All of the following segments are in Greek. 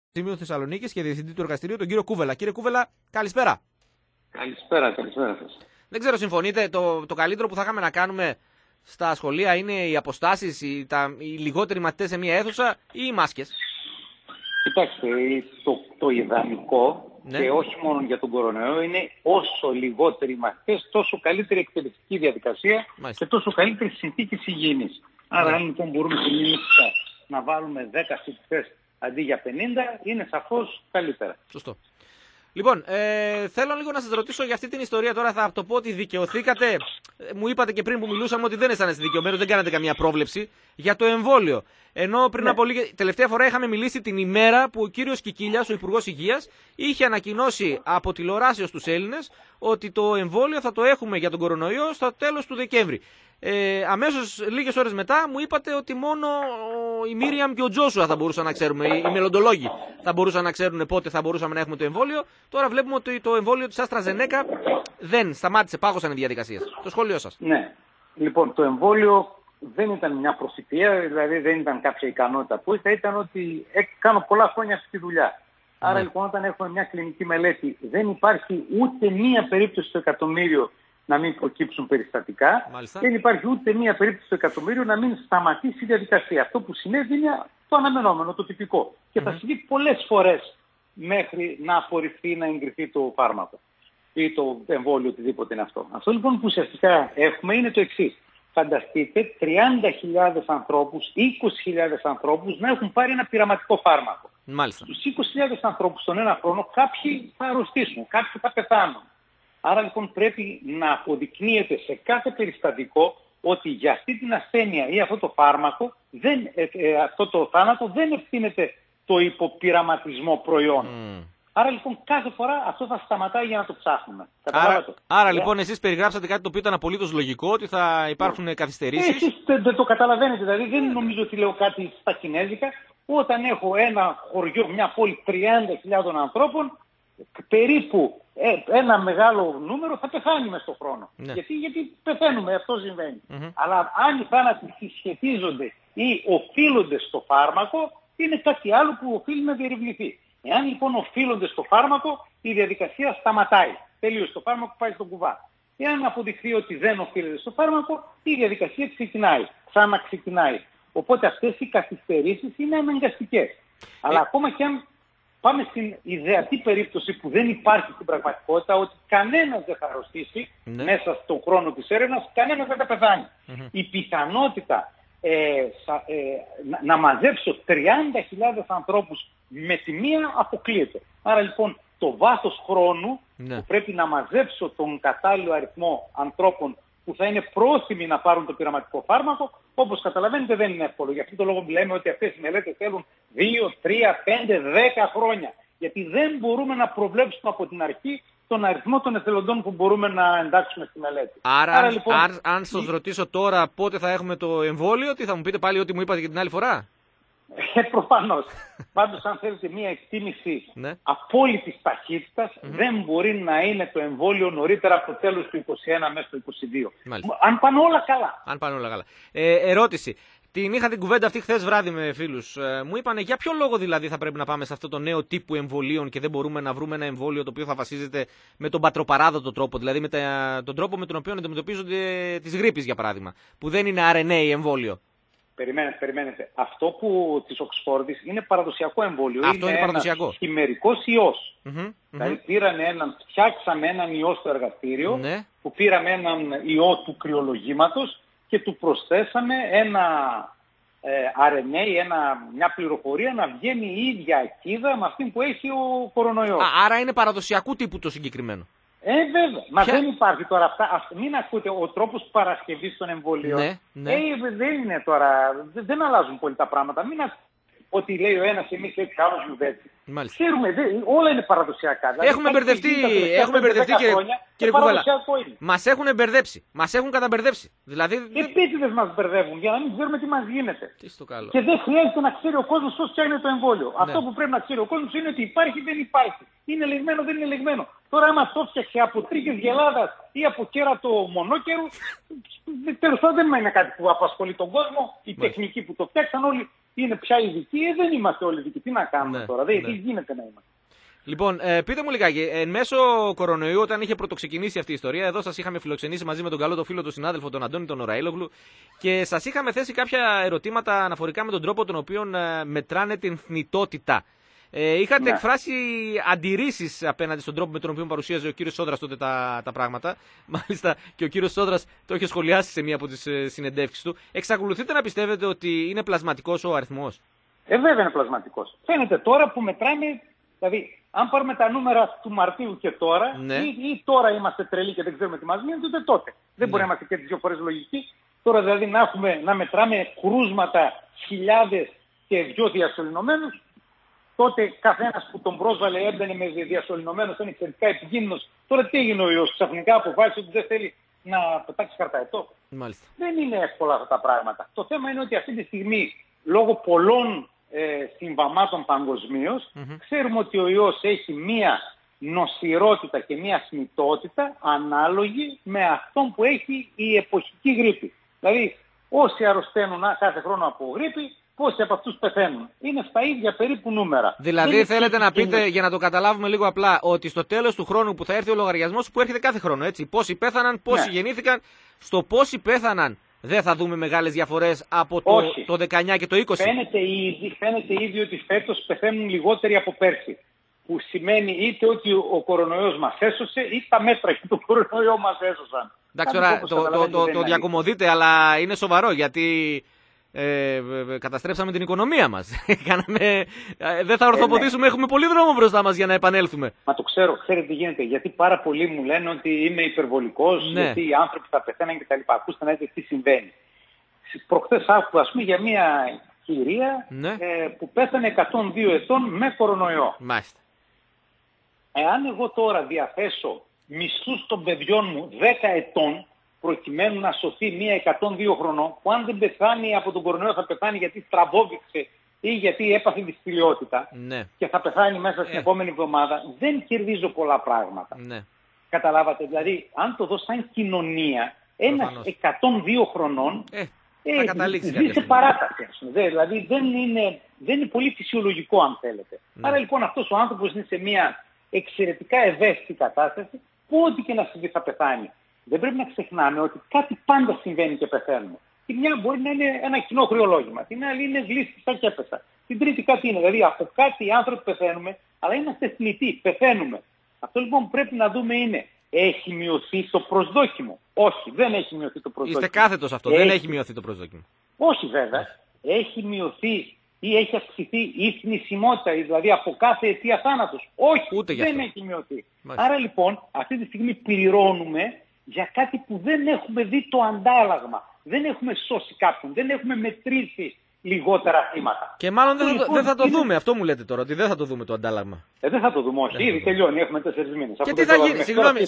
Τιμίου Θεσσαλονίκης και διευθυντή του εργαστηρίου, τον κύριο Κούβελα. Κύριε Κούβελα, καλησπέρα. Καλησπέρα σας. Δεν ξέρω, συμφωνείτε, το καλύτερο που θα είχαμε να κάνουμε στα σχολεία είναι οι αποστάσεις, οι λιγότεροι μαθητές σε μία αίθουσα ή οι μάσκες? Κοιτάξτε, το ιδανικό, ναι, και όχι μόνο για τον κορονοϊό, είναι όσο λιγότεροι μαθητές, τόσο καλύτερη εκπαιδευτική διαδικασία. Μάλιστα. Και τόσο καλύτερες συνθήκες υγιεινής. Άρα, αν λοιπόν μπορούμε σε μία αίθουσα να βάλουμε 10 φοιτητές αντί για 50, είναι σαφώς καλύτερα. Σωστό. Λοιπόν, θέλω λίγο να σας ρωτήσω για αυτή την ιστορία. Τώρα θα το πω ότι δικαιωθήκατε. Μου είπατε και πριν που μιλούσαμε ότι δεν αισθάνεστε δικαιωμένοι, δεν κάνατε καμία πρόβλεψη για το εμβόλιο. Ενώ πριν από τελευταία φορά είχαμε μιλήσει την ημέρα που ο κύριος Κικίλιας, ο Υπουργός Υγείας, είχε ανακοινώσει από τηλεοράσεως στους Έλληνες ότι το εμβόλιο θα το έχουμε για τον κορονοϊό στο τέλος του Δεκέμβρη. Αμέσως λίγες ώρες μετά μου είπατε ότι μόνο η Μίριαμ και ο Τζόσουα θα μπορούσαν να ξέρουμε, οι μελλοντολόγοι θα μπορούσαν να ξέρουν πότε θα μπορούσαμε να έχουμε το εμβόλιο. Τώρα βλέπουμε ότι το εμβόλιο της AstraZeneca δεν σταμάτησε, πάγωσαν οι διαδικασίες. Το σχόλιο σας? Ναι. Λοιπόν, το εμβόλιο δεν ήταν μια προσιτία, δηλαδή δεν ήταν κάποια ικανότητα που είχα, ήταν ότι κάνω πολλά χρόνια αυτή τη δουλειά. Άρα λοιπόν, όταν έχουμε μια κλινική μελέτη, δεν υπάρχει ούτε μία περίπτωση στο εκατομμύριο να μην προκύψουν περιστατικά. Μάλιστα. Δεν υπάρχει ούτε μία περίπτωση στο εκατομμύριο να μην σταματήσει η διαδικασία. Αυτό που συνέβη είναι το αναμενόμενο, το τυπικό. Και θα συμβεί πολλές φορές μέχρι να απορριφθεί, να εγκριθεί το φάρμακο ή το εμβόλιο, οτιδήποτε είναι αυτό. Αυτό λοιπόν που ουσιαστικά έχουμε είναι το εξής. Φανταστείτε 30.000 ανθρώπους, 20.000 ανθρώπους να έχουν πάρει ένα πειραματικό φάρμακο. Μάλιστα. Στους 20.000 ανθρώπους τον ένα χρόνο κάποιοι θα αρρωστήσουν, κάποιοι θα πεθάνουν. Άρα λοιπόν πρέπει να αποδεικνύεται σε κάθε περιστατικό ότι για αυτή την ασθένεια ή αυτό το φάρμακο, αυτό το θάνατο δεν ευθύνεται το υποπειραματισμό προϊόν. Άρα λοιπόν κάθε φορά αυτό θα σταματάει για να το ψάχνουμε. Άρα λοιπόν εσείς περιγράψατε κάτι το οποίο ήταν απολύτως λογικό, ότι θα υπάρχουν καθυστερήσεις. Εσείς δεν το καταλαβαίνετε, δηλαδή δεν νομίζω ότι λέω κάτι στα κινέζικα. Όταν έχω ένα χωριό, μια πόλη 30.000 ανθρώπων, περίπου ένα μεγάλο νούμερο θα πεθάνει μες στον χρόνο. Ναι. Γιατί πεθαίνουμε, αυτό συμβαίνει. Αλλά αν οι θάνατοι συσχετίζονται ή οφείλονται στο φάρμακο, είναι κάτι άλλο που οφείλει να διερευνηθεί. Εάν λοιπόν οφείλονται στο φάρμακο, η διαδικασία σταματάει. Τελείωσε, το φάρμακο πάει στον κουβά. Εάν αποδειχθεί ότι δεν οφείλεται στο φάρμακο, η διαδικασία ξεκινάει, ξαναξεκινάει. Οπότε αυτές οι καθυστερήσεις είναι αναγκαστικές. Αλλά ακόμα και αν πάμε στην ιδεατή περίπτωση που δεν υπάρχει στην πραγματικότητα, ότι κανένας δεν θα αρρωστήσει μέσα στον χρόνο της έρευνας, κανένας δεν θα πεθάνει. Η πιθανότητα να μαζέψω 30.000 ανθρώπους με τη μία αποκλείεται. Άρα λοιπόν το βάθος χρόνου που πρέπει να μαζέψω τον κατάλληλο αριθμό ανθρώπων που θα είναι πρόθυμοι να πάρουν το πειραματικό φάρμακο, όπως καταλαβαίνετε δεν είναι εύκολο. Γι' αυτό το λόγο λέμε ότι αυτές οι μελέτες θέλουν 2, 3, 5, 10 χρόνια. Γιατί δεν μπορούμε να προβλέψουμε από την αρχή τον αριθμό των εθελοντών που μπορούμε να εντάξουμε στη μελέτη. Άρα λοιπόν, αν σας ρωτήσω τώρα πότε θα έχουμε το εμβόλιο, τι θα μου πείτε πάλι ό,τι μου είπατε και την άλλη φορά? Προφανώς. Πάντως αν θέλετε μια εκτίμηση απόλυτης ταχύτητας, δεν μπορεί να είναι το εμβόλιο νωρίτερα από το τέλος του 2021 μέσα στο 2022. Αν πάνε όλα καλά. Αν πάνε όλα καλά. Ερώτηση. Είχα την κουβέντα αυτή χθες βράδυ με φίλους. Μου είπανε για ποιο λόγο δηλαδή θα πρέπει να πάμε σε αυτό το νέο τύπου εμβολίων και δεν μπορούμε να βρούμε ένα εμβόλιο το οποίο θα βασίζεται με τον πατροπαράδοτο τρόπο, δηλαδή με τον τρόπο με τον οποίο αντιμετωπίζονται τις γρίπης για παράδειγμα, που δεν είναι RNA εμβόλιο. Περιμένετε. Αυτό που της Οξφόρδης είναι παραδοσιακό εμβόλιο. Αυτό είναι παραδοσιακό. Ένας χημερικός ιός. Δηλαδή φτιάξαμε έναν ιό στο εργαστήριο, που πήραμε έναν ιό του κρυολογήματος και του προσθέσαμε ένα RNA, μια πληροφορία να βγαίνει η ίδια ακίδα με αυτή που έχει ο κορονοϊός. Άρα είναι παραδοσιακού τύπου το συγκεκριμένο. Βέβαια. Μα δεν υπάρχει τώρα αυτά. Μην ακούτε, ο τρόπος παρασκευής των εμβολίων δεν είναι τώρα. Δεν αλλάζουν πολύ τα πράγματα. Μην ακούτε ότι λέει ο ένας εμείς έτσι, άλλος γιουδέτσι. Ξέρουμε, όλα είναι παραδοσιακά. Δηλαδή, έχουμε μπερδευτεί, κύριε Κούβελα. Μας έχουν μπερδέψει. Μας έχουν καταμπερδέψει. Δηλαδή, επίτηδες μας μπερδεύουν για να μην ξέρουμε τι μας γίνεται. Τι στο καλό. Και δεν χρειάζεται να ξέρει ο κόσμος πώς φτιάχνει το εμβόλιο. Αυτό που πρέπει να ξέρει ο κόσμος είναι ότι υπάρχει ή δεν υπάρχει. Είναι λεγμένο, δεν είναι λεγμένο. Τώρα, άμα το φτιάξε από τρίκες γελάδας ή από κέρατο μονόκερου, τέλος πάντων δεν είναι κάτι που απασχολεί τον κόσμο. Η τεχνική που το φτιάξαν όλοι είναι πια ειδικοί, δεν είμαστε όλοι ειδικοί. Τι να κάνουμε τώρα, δεν γίνεται να είμαστε. Λοιπόν, πείτε μου λιγάκι, εν μέσω κορονοϊού, όταν είχε πρωτοξεκινήσει αυτή η ιστορία, εδώ σας είχαμε φιλοξενήσει μαζί με τον καλό το φίλο του συνάδελφο, τον Αντώνη τον Ωραήλογλου, και σας είχαμε θέσει κάποια ερωτήματα αναφορικά με τον τρόπο τον οποίο μετράνε την θνητότητα. Είχατε εκφράσει αντιρρήσεις απέναντι στον τρόπο με τον οποίο παρουσίαζε ο κύριος Σόδρας τότε τα πράγματα. Μάλιστα και ο κύριος Σόδρας το είχε σχολιάσει σε μία από τις συνεντεύξεις του. Εξακολουθείτε να πιστεύετε ότι είναι πλασματικός ο αριθμός? Βέβαια είναι πλασματικός. Φαίνεται τώρα που μετράμε, δηλαδή αν πάρουμε τα νούμερα του Μαρτίου και τώρα, ή τώρα είμαστε τρελοί και δεν ξέρουμε τι μας μείνει, ούτε τότε. Δεν μπορεί να είμαστε και τις δύο φορές λογικοί. Τώρα δηλαδή να μετράμε κρούσματα, χιλιάδες και δυο διασωληνωμένους. Τότε καθένας που τον πρόσβαλε έμπαινε με διασωληνωμένος, ήταν εξαιρετικά επικίνδυνος. Τώρα τι έγινε ο ιός? Ξαφνικά αποφάσισε ότι δεν θέλει να πετάξει χαρταετό. Μάλιστα. Δεν είναι εύκολα αυτά τα πράγματα. Το θέμα είναι ότι αυτή τη στιγμή, λόγω πολλών συμβαμάτων παγκοσμίως, ξέρουμε ότι ο ιός έχει μία νοσηρότητα και μία θνητότητα ανάλογη με αυτόν που έχει η εποχική γρίπη. Δηλαδή, όσοι αρρωσταίνουν κάθε χρόνο από γρίπη, πόσοι από αυτούς πεθαίνουν? Είναι στα ίδια περίπου νούμερα. Δηλαδή θέλετε να πείτε, για να το καταλάβουμε λίγο απλά, ότι στο τέλος του χρόνου που θα έρθει ο λογαριασμός, που έρχεται κάθε χρόνο, έτσι, πόσοι πέθαναν, πόσοι γεννήθηκαν, στο πόσοι πέθαναν δεν θα δούμε μεγάλες διαφορές από το 19 και το 20. Φαίνεται ήδη ότι φέτος πεθαίνουν λιγότεροι από πέρσι. Που σημαίνει είτε ότι ο κορονοϊός μας έσωσε, ή τα μέτρα και το κορονοϊό μας έσωσαν. Εντάξει, τώρα το διακομωδείτε, αλλά είναι σοβαρό, γιατί καταστρέψαμε την οικονομία μας. Δεν θα ορθοποδήσουμε, έχουμε πολύ δρόμο μπροστά μας για να επανέλθουμε. Μα το ξέρω, ξέρετε τι γίνεται. Γιατί πάρα πολλοί μου λένε ότι είμαι υπερβολικός, γιατί οι άνθρωποι θα πεθαίνουν κτλ. Ακούστε να δείτε τι συμβαίνει. Προχθές άκουγα, ας πούμε, για μια κυρία που πέθανε 102 ετών με κορονοϊό. Μάλιστα. Εάν εγώ τώρα διαθέσω μισθούς των παιδιών μου 10 ετών, προκειμένου να σωθεί μία 102 χρονών, που αν δεν πεθάνει από τον κορονοϊό θα πεθάνει γιατί στραβώβηξε ή γιατί έπαθε δυστηλιότητα και θα πεθάνει μέσα στην επόμενη εβδομάδα, δεν κερδίζω πολλά πράγματα. Καταλάβατε? Δηλαδή, αν το δω σαν κοινωνία, ένας 102 χρονών ζει σε παράταση. Δηλαδή, δεν είναι πολύ φυσιολογικό, αν θέλετε. Άρα λοιπόν αυτός ο άνθρωπος είναι σε μία εξαιρετικά ευαίσθητη κατάσταση, που ό,τι και να συμβεί θα πεθάνει. Δεν πρέπει να ξεχνάμε ότι κάτι πάντα συμβαίνει και πεθαίνουμε. Η μια μπορεί να είναι ένα κοινό κρυολόγημα, την άλλη είναι γλίστησα και έπεσα. Την τρίτη κάτι είναι, δηλαδή από κάτι οι άνθρωποι πεθαίνουμε, αλλά είμαστε θνητοί, πεθαίνουμε. Αυτό λοιπόν που πρέπει να δούμε είναι, έχει μειωθεί το προσδόκιμο? Όχι, δεν έχει μειωθεί το προσδόκιμο. Είστε κάθετος αυτό, δεν έχει μειωθεί το προσδόκιμο. Όχι βέβαια. Έχει μειωθεί ή έχει αυξηθεί η θνησιμότητα, δηλαδή από κάθε αιτία θάνατος? Όχι, δεν έχει μειωθεί. Άρα λοιπόν αυτή τη στιγμή πληρώνουμε για κάτι που δεν έχουμε δει το αντάλλαγμα. Δεν έχουμε σώσει κάποιον, δεν έχουμε μετρήσει λιγότερα θύματα. Και μάλλον δεν θα το δούμε, αυτό μου λέτε τώρα, ότι δεν θα το δούμε το αντάλλαγμα. Δεν θα το δούμε, όχι. Ήδη τελειώνει, έχουμε 4 μήνες. Και τι θα γίνει,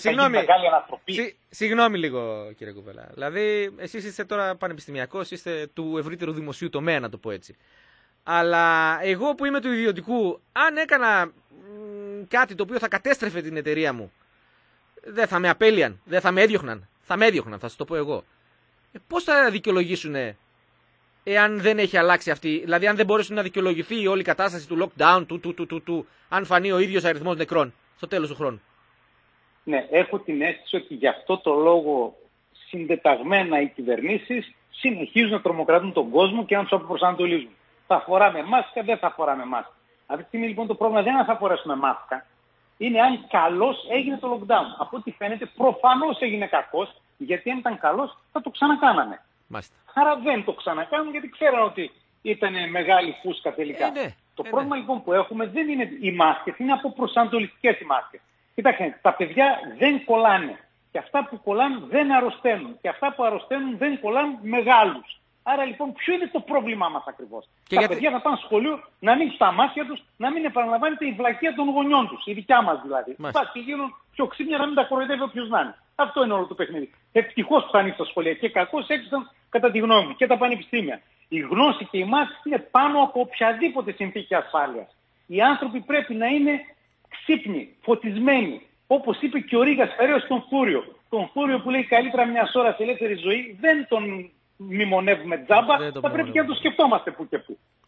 συγγνώμη λίγο κύριε Κουβέλα. Δηλαδή, εσείς είστε τώρα πανεπιστημιακός, είστε του ευρύτερου δημοσίου τομέα, να το πω έτσι. Αλλά εγώ που είμαι του ιδιωτικού, αν έκανα κάτι το οποίο θα κατέστρεφε την εταιρεία μου, δεν θα με απέλυαν, δεν θα με έδιωχναν. Θα με έδιωχναν, θα σας το πω εγώ. Πώς θα δικαιολογήσουν εάν δεν έχει αλλάξει αυτή, δηλαδή αν δεν μπορέσουν να δικαιολογηθεί η όλη κατάσταση του lockdown, αν φανεί ο ίδιος αριθμός νεκρών στο τέλος του χρόνου? Ναι, έχω την αίσθηση ότι γι' αυτό το λόγο συντεταγμένα οι κυβερνήσεις συνεχίζουν να τρομοκρατούν τον κόσμο και να τους αποπροσανατολίζουν. Θα φοράμε μάσκα, δεν θα φοράμε μάσκα. Αυτή τη στιγμή λοιπόν το πρόβλημα δεν είναι αν θα φορέσουμε μάσκα, είναι αν καλώς έγινε το lockdown. Από ό,τι φαίνεται προφανώς έγινε κακός, γιατί αν ήταν καλός θα το ξανακάνανε. Μάλιστα. Άρα δεν το ξανακάνουν γιατί ξέραν ότι ήταν μεγάλη φούσκα τελικά. Το πρόβλημα λοιπόν που έχουμε δεν είναι οι μάσκες, είναι αποπροσανατολιστικές οι μάσκες. Κοιτάξτε, τα παιδιά δεν κολλάνε. Και αυτά που κολλάνε δεν αρρωσταίνουν. Και αυτά που αρρωσταίνουν δεν κολλάνε μεγάλους. Άρα λοιπόν ποιο είναι το πρόβλημά μας ακριβώς? Τα παιδιά θα πάνε στο σχολείο να ανοίξουν τα μάτια τους, να μην επαναλαμβάνεται η βλακεία των γονιών τους, η δικιά μας δηλαδή. Και γίνουν πιο ξύπνια να μην τα κοροϊδεύει όποιος να είναι. Αυτό είναι όλο το παιχνίδι. Ευτυχώς που θα ανοίξει τα σχολεία και κακώς έκλεισαν κατά τη γνώμη μου και τα πανεπιστήμια. Η γνώση και η μάθηση είναι πάνω από οποιαδήποτε συνθήκη ασφάλειας. Οι άνθρωποι πρέπει να είναι ξύπνοι, φωτισμένοι. Όπως είπε και ο Ρήγας Φεραίος στον Φούριο. Τον Φούριο που λέει καλύτερα μια ώρα σε ελεύθερη ζωή, δεν τον μνημονεύουμε τζάμπα, θα πρέπει και να το σκεφτόμαστε που και που.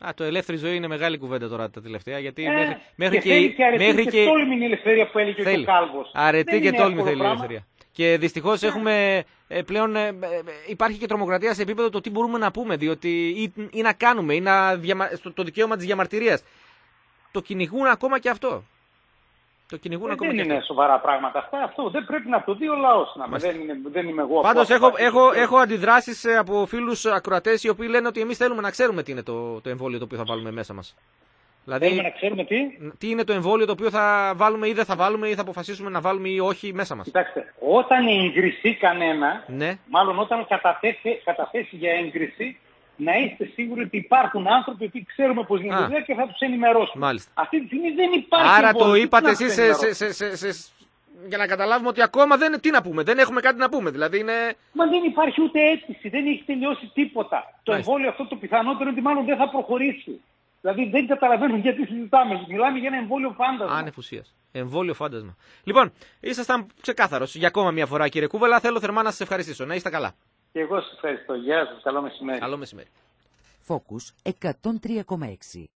Το ελεύθερη ζωή είναι μεγάλη κουβέντα τώρα τα τελευταία. Γιατί μέχρι και τόλμη είναι η ελευθερία που έλεγε και ο Κάλβος. Αρετή και τόλμη θέλει η ελευθερία. Και δυστυχώς έχουμε πλέον υπάρχει και τρομοκρατία σε επίπεδο το τι μπορούμε να πούμε, διότι ή να κάνουμε, ή το δικαίωμα της διαμαρτυρίας. Το κυνηγούν ακόμα και αυτό. Δεν είναι σοβαρά πράγματα αυτά. Αυτό δεν πρέπει να το δει ο λαός. Δεν είμαι εγώ. Πάντως έχω αντιδράσεις από φίλους ακροατές οι οποίοι λένε ότι εμείς θέλουμε να ξέρουμε τι είναι το εμβόλιο το οποίο θα βάλουμε μέσα μας. Δηλαδή, θέλουμε να ξέρουμε τι είναι το εμβόλιο το οποίο θα βάλουμε ή δεν θα βάλουμε ή θα αποφασίσουμε να βάλουμε ή όχι μέσα μας. Κοιτάξτε, όταν εγκριθεί κανένα, μάλλον όταν καταθέσει για έγκριση, να είστε σίγουροι ότι υπάρχουν άνθρωποι που ξέρουμε πώς λειτουργεί και θα τους ενημερώσουμε. Μάλιστα. Αυτή τη στιγμή δεν υπάρχει. Άρα το είπατε εσείς για να καταλάβουμε ότι ακόμα τι να πούμε, δεν έχουμε κάτι να πούμε. Δηλαδή είναι... Μα δεν υπάρχει ούτε αίτηση, δεν έχει τελειώσει τίποτα. Το εμβόλιο αυτό το πιθανότερο είναι ότι μάλλον δεν θα προχωρήσει. Δηλαδή δεν καταλαβαίνουν γιατί συζητάμε. Μιλάμε για ένα εμβόλιο φάντασμα. Άνευ ουσίας. Εμβόλιο φάντασμα. Λοιπόν, ήσασταν ξεκάθαρος για ακόμα μια φορά, κύριε Κούβελα. Θέλω θερμά να σας ευχαριστήσω. Να είστε καλά. Και εγώ σας ευχαριστώ. Γεια σας. Καλό μεσημέρι. Καλό μεσημέρι. Focus 103,6.